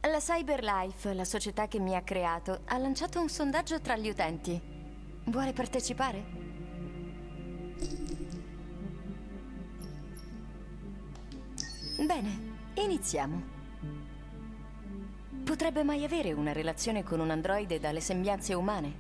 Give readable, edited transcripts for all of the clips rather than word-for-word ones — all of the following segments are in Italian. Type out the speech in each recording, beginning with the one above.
La CyberLife, la società che mi ha creato, ha lanciato un sondaggio tra gli utenti. Vuole partecipare? Bene, iniziamo. Potrebbe mai avere una relazione con un androide dalle sembianze umane?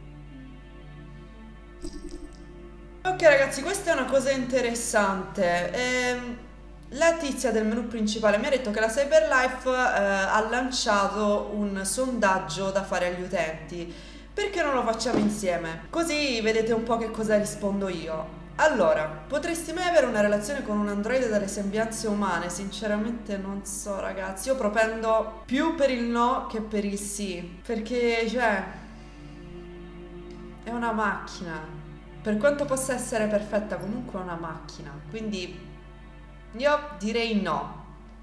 Ok ragazzi, questa è una cosa interessante. La tizia del menu principale mi ha detto che la CyberLife ha lanciato un sondaggio da fare agli utenti. Perché non lo facciamo insieme? Così vedete un po' che cosa rispondo io. Allora, potresti mai avere una relazione con un androide dalle sembianze umane? Sinceramente non so ragazzi, io propendo più per il no che per il sì. Perché, cioè, è una macchina. Per quanto possa essere perfetta, comunque è una macchina. Quindi io direi no.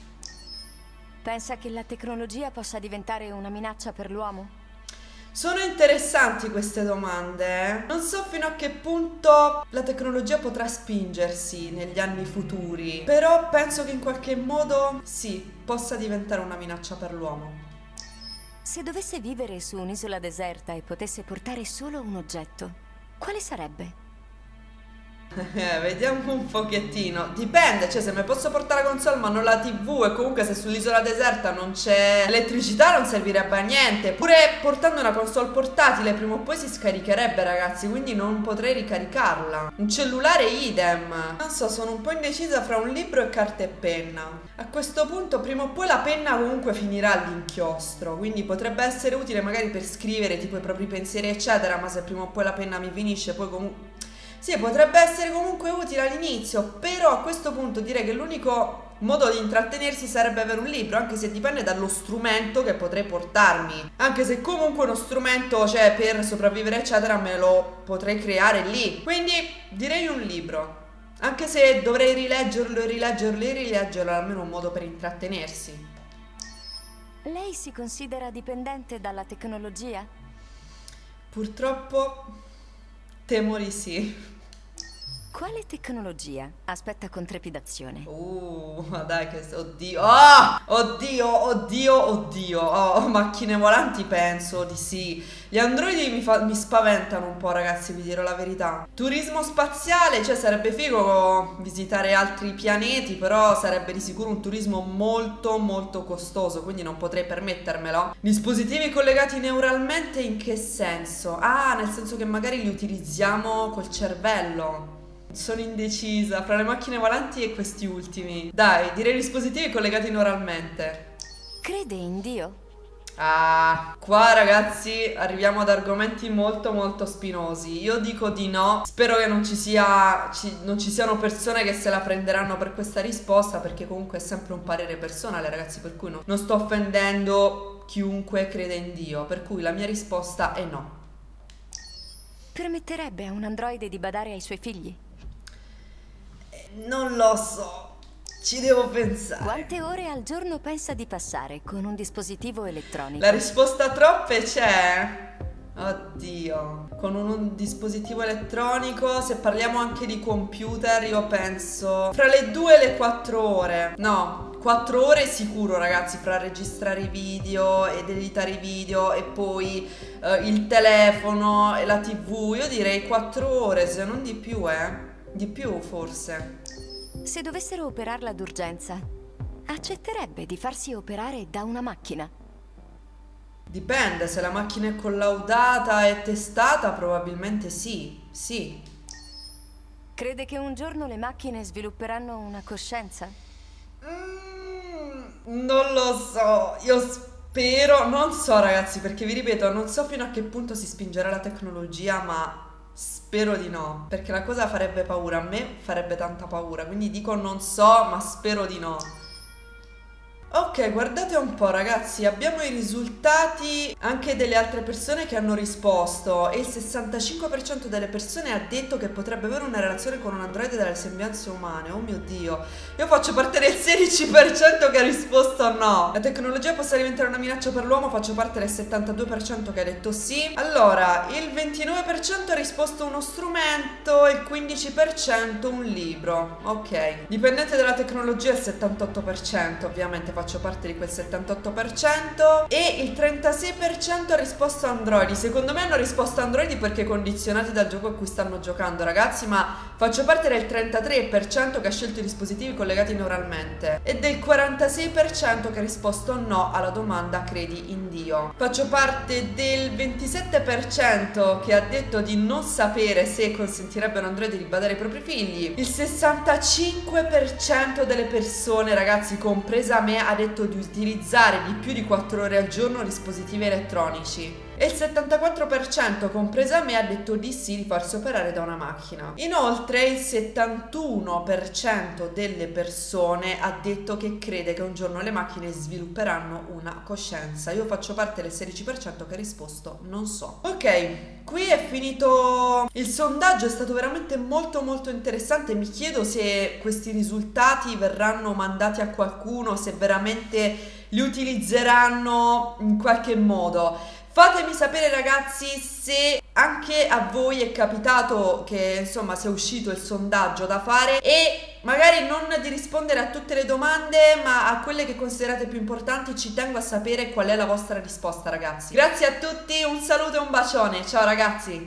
Pensa che la tecnologia possa diventare una minaccia per l'uomo? Sono interessanti queste domande. Non so fino a che punto la tecnologia potrà spingersi negli anni futuri, però penso che in qualche modo sì, possa diventare una minaccia per l'uomo. Se dovesse vivere su un'isola deserta e potesse portare solo un oggetto, quale sarebbe? Vediamo un pochettino. Dipende, cioè se mi posso portare la console ma non la TV, e comunque se sull'isola deserta non c'è elettricità non servirebbe a niente. Pure portando una console portatile prima o poi si scaricherebbe ragazzi, quindi non potrei ricaricarla. Un cellulare idem. Non so, sono un po' indecisa fra un libro e carta e penna. A questo punto prima o poi la penna comunque finirà all'inchiostro, quindi potrebbe essere utile magari per scrivere tipo i propri pensieri eccetera, ma se prima o poi la penna mi finisce poi comunque... Sì, potrebbe essere comunque utile all'inizio, però a questo punto direi che l'unico modo di intrattenersi sarebbe avere un libro, anche se dipende dallo strumento che potrei portarmi. Anche se comunque uno strumento, cioè per sopravvivere eccetera, me lo potrei creare lì. Quindi direi un libro, anche se dovrei rileggerlo e rileggerlo e rileggerlo, almeno un modo per intrattenersi. Lei si considera dipendente dalla tecnologia? Purtroppo temo di sì. Quale tecnologia? Aspetta con trepidazione. Ma dai che... Oddio. Ah! Oddio, oddio, oddio. Oh, macchine volanti penso di sì. Gli androidi mi spaventano un po' ragazzi, vi dirò la verità. Turismo spaziale, cioè sarebbe figo visitare altri pianeti, però sarebbe di sicuro un turismo molto molto costoso, quindi non potrei permettermelo. Dispositivi collegati neuralmente in che senso? Ah, nel senso che magari li utilizziamo col cervello. Sono indecisa fra le macchine volanti e questi ultimi. Dai, direi dispositivi collegati neuralmente. Crede in Dio? Ah, qua ragazzi arriviamo ad argomenti molto molto spinosi. Io dico di no. Spero che non ci siano persone che se la prenderanno per questa risposta, perché comunque è sempre un parere personale ragazzi, per cui non sto offendendo chiunque crede in Dio, per cui la mia risposta è no. Permetterebbe a un androide di badare ai suoi figli? Non lo so, ci devo pensare. Quante ore al giorno pensa di passare con un dispositivo elettronico? La risposta troppe c'è. Oddio. Con un dispositivo elettronico, se parliamo anche di computer, io penso fra le 2 e le 4 ore. No, 4 ore sicuro ragazzi, fra registrare i video ed editare i video e poi il telefono e la TV. Io direi 4 ore, se non di più, di più forse. Se dovessero operarla d'urgenza, accetterebbe di farsi operare da una macchina? Dipende, se la macchina è collaudata e testata probabilmente sì, sì. Crede che un giorno le macchine svilupperanno una coscienza? Non lo so, io spero, non so ragazzi, perché vi ripeto, non so fino a che punto si spingerà la tecnologia, ma spero di no, perché la cosa farebbe paura, a me farebbe tanta paura, quindi dico non so, ma spero di no. Ok, guardate un po' ragazzi, abbiamo i risultati anche delle altre persone che hanno risposto e il 65% delle persone ha detto che potrebbe avere una relazione con un androide dalle sembianze umane. Oh mio Dio, io faccio parte del 16% che ha risposto no. La tecnologia possa diventare una minaccia per l'uomo, faccio parte del 72% che ha detto sì. Allora, il 29% ha risposto uno strumento e il 15% un libro. Ok, dipendente dalla tecnologia il 78% ovviamente. faccio parte di quel 78%, e il 36% ha risposto Androidi. Secondo me hanno risposto Androidi perché condizionati dal gioco a cui stanno giocando, ragazzi, ma faccio parte del 33% che ha scelto i dispositivi collegati neuralmente e del 46% che ha risposto no alla domanda credi in Dio. Faccio parte del 27% che ha detto di non sapere se consentirebbe a un androide di badare ai propri figli. Il 65% delle persone, ragazzi, compresa me, ha detto di utilizzare di più di 4 ore al giorno dispositivi elettronici. E il 74%, compresa me, ha detto di sì, di farsi operare da una macchina. Inoltre il 71% delle persone ha detto che crede che un giorno le macchine svilupperanno una coscienza. Io faccio parte del 16% che ha risposto non so. Ok, qui è finito il sondaggio, è stato veramente molto interessante. Mi chiedo se questi risultati verranno mandati a qualcuno, se veramente li utilizzeranno in qualche modo. Fatemi sapere, ragazzi, se anche a voi è capitato che, insomma, sia uscito il sondaggio da fare, e magari non di rispondere a tutte le domande, ma a quelle che considerate più importanti. Ci tengo a sapere qual è la vostra risposta, ragazzi. Grazie a tutti, un saluto e un bacione, ciao ragazzi!